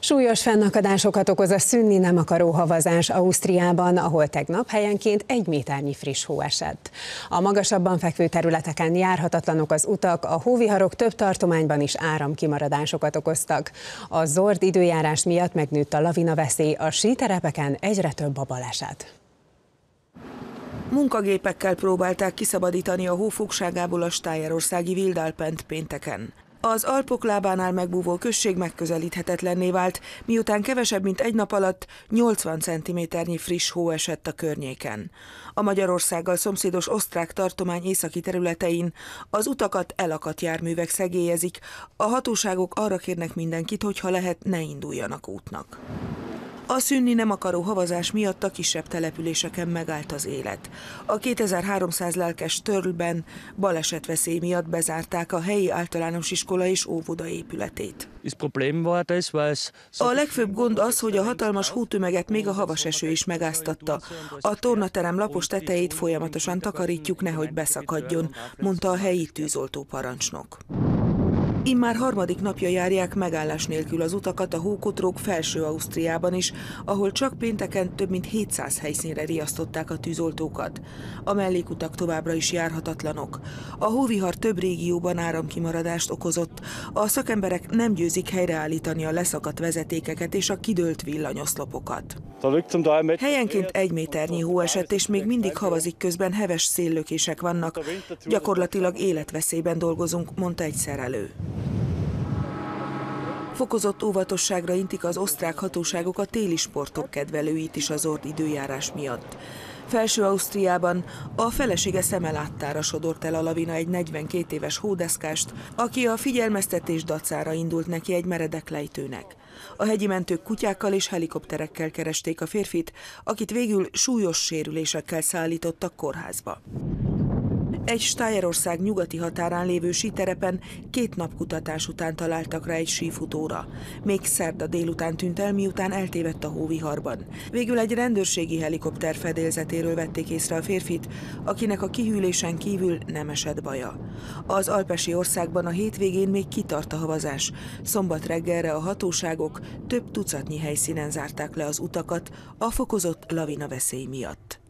Súlyos fennakadásokat okoz a szűnni nem akaró havazás Ausztriában, ahol tegnap helyenként 1 méternyi friss hó esett. A magasabban fekvő területeken járhatatlanok az utak, a hóviharok több tartományban is áramkimaradásokat okoztak. A zord időjárás miatt megnőtt a lavinaveszély, a síterepeken egyre több a baleset. Munkagépekkel próbálták kiszabadítani a hó fogságából a stájerországi Wildalpent pénteken. Az Alpok lábánál megbúvó község megközelíthetetlenné vált, miután kevesebb mint egy nap alatt 80 cm-nyi friss hó esett a környéken. A Magyarországgal szomszédos osztrák tartomány északi területein az utakat elakadt járművek szegélyezik, a hatóságok arra kérnek mindenkit, hogy ha lehet, ne induljanak útnak. A szűnni nem akaró havazás miatt a kisebb településeken megállt az élet. A 2300 lelkes Törlben balesetveszély miatt bezárták a helyi általános iskola és óvoda épületét. A legfőbb gond az, hogy a hatalmas hótömeget még a havas eső is megáztatta. A tornaterem lapos tetejét folyamatosan takarítjuk, nehogy beszakadjon, mondta a helyi tűzoltó parancsnok. Immár harmadik napja járják megállás nélkül az utakat a hókotrók Felső-Ausztriában is, ahol csak pénteken több mint 700 helyszínre riasztották a tűzoltókat. A mellékutak továbbra is járhatatlanok. A hóvihar több régióban áramkimaradást okozott. A szakemberek nem győzik helyreállítani a leszakadt vezetékeket és a kidőlt villanyoszlopokat. Helyenként 1 méternyi hó esett, és még mindig havazik, közben heves széllökések vannak. Gyakorlatilag életveszélyben dolgozunk, mondta egy szerelő. Fokozott óvatosságra intik az osztrák hatóságok a téli sportok kedvelőit is a zord időjárás miatt. Felső-Ausztriában a felesége szeme láttára sodort el a lavina egy 42 éves hódeszkást, aki a figyelmeztetés dacára indult neki egy meredek lejtőnek. A hegyi mentők kutyákkal és helikopterekkel keresték a férfit, akit végül súlyos sérülésekkel szállítottak kórházba. Egy Stájerország nyugati határán lévő síterepen 2 nap kutatás után találtak rá egy sífutóra. Még szerda délután tűnt el, miután eltévedt a hóviharban. Végül egy rendőrségi helikopter fedélzetéről vették észre a férfit, akinek a kihűlésen kívül nem esett baja. Az alpesi országban a hétvégén még kitart a havazás. Szombat reggelre a hatóságok több tucatnyi helyszínen zárták le az utakat a fokozott lavinaveszély miatt.